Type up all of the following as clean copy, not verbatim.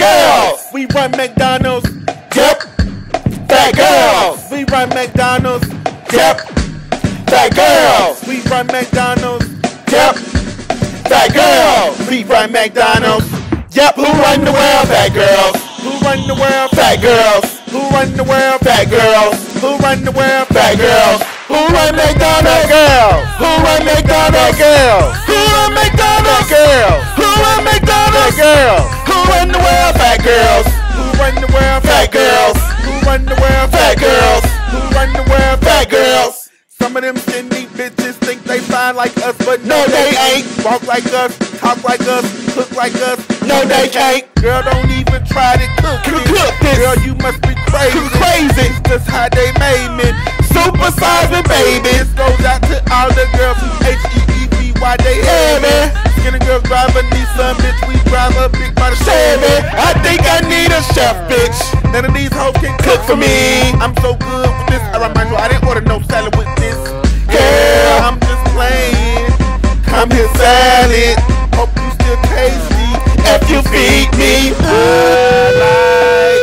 girls, we run McDonald's. Yep. Fat girls, we run McDonald's. Yep. Fat girls, we run McDonald's. Yep. Fat girls, we run McDonald's. Yep. Who run the world? Fat girls. Who run the world? Fat girls. Who run the world? Fat girls. Who run the world? Fat girls. Who run McDonald's? Girls. Who run McDonald's? Girls. Who run McDonald's? Girls. Who run McDonald's? Girls. Who run the world? Fat girls. Who run the world? Fat girls. Who run the world? Fat girls. Who run the world? Fat girls. Some of them skinny bitches think they fine like us, but no they ain't. Walk like us, talk like us, cook like us. No they can't. Girl, don't even try to cook this. Girl, you must be crazy. It's just how they made me. Super size me, baby. This goes out to all the girls who H-E-E-B-Y, they heavy. Skinny girls drive a Nissan, bitch. We drive a big body Chevy. I think I need a chef, bitch. None of these hoes can cook for me. I'm so good with this. I remind you, I didn't order no salad with this. Girl, I'm just playing. Come here, salad. Hope you still tasty if you feed me. I like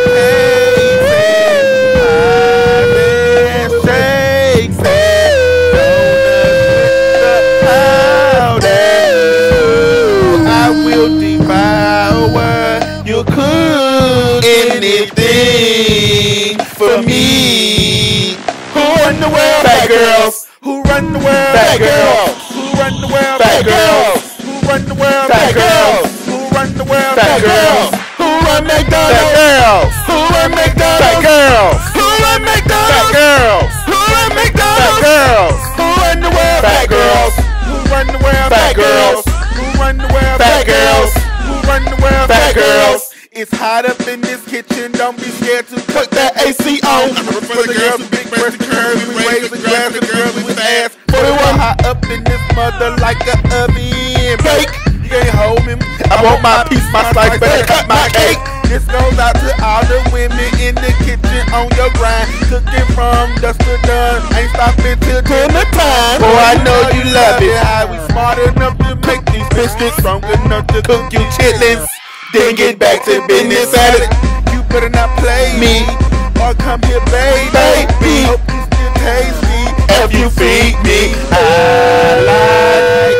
Hazen, shakes, and donuts with the powder. I will devour your cook anything for me. Who run the world? Fat girls. Who run the world? Fat girls. Who run the world? Fat girls. Who run the world? Fat girls. Who run the world? Fat girls. Who run McDonald's? Fat girls. Who run McDonald's? Fat girls. Who run McDonald's? Fat girls. Who run McDonald's? Fat girls. Who run the world? Fat girls. Who run the world? Fat girls. Who run the world? Fat girls. Who run the world? Fat girls. It's hot up in this kitchen, don't be scared to cut that AC on. For the girls with big breasts and curves, we raise the glass, the girls with ass. For the one hot up in this mother like a oven bake. You can't hold me, I want my piece, my slice, better cut my cake. This goes out to all the women in the kitchen on your grind. Cooking from dusk to dawn, ain't stopping till dinner time. Boy, I know you love it, how we smart enough to make these biscuits, strong enough to cook you chitlins. Then get back to business at it. You better not play me or come here, baby. Hope you still tasty if you feed me. I like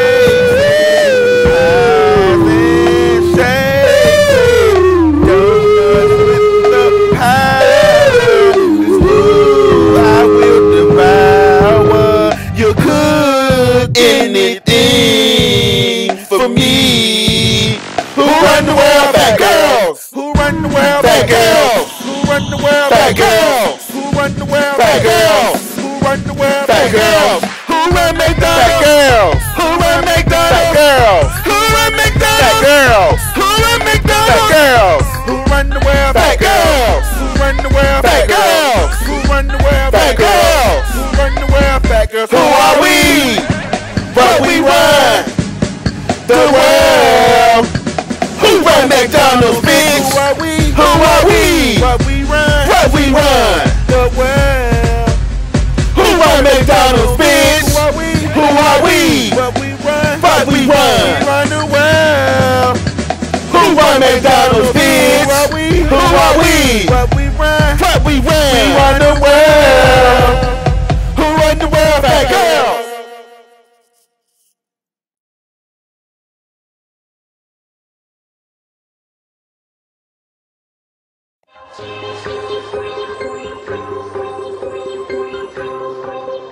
Hazen, shakes, donuts with the powder. Ooh, I will devour your cook anything for me. Who run the world? Fat girls. Who run the world? Fat girls. Who run the world? Fat girls. Who run the world? Fat girls. Who run the world? Fat girls. Who run McDonald's? Fat girls. Who run McDonald's? Fat girls. Who run McDonald's? Fat girls. Who run McDonald's? Fat girls. Who run the world? Fat girls. Who run the world? Fat girls. Who run the world? Fat girls. Who run the world? Fat girls. Who are we? But we run the world. Who run McDonald's, bitch? Who are we? Who are we? What we run? What we run? The world. Who run McDonald's, bitch? Who are we? Who are we? What we run? What we run? We run the world. Who run McDonald's, bitch? Who are we? Who are we? What we run? What we run? We run the world. Who run the world? Fat girls.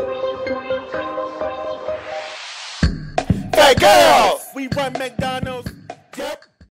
Fat girls, we run McDonald's.